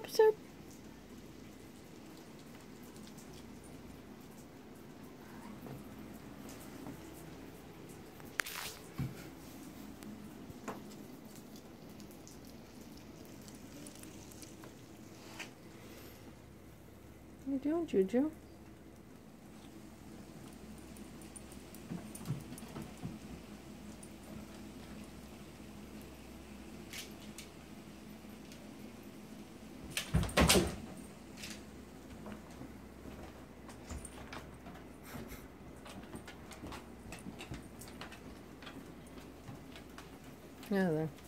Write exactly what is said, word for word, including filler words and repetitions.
Slurp, slurp. What are you doing, Juju? Yeah, there.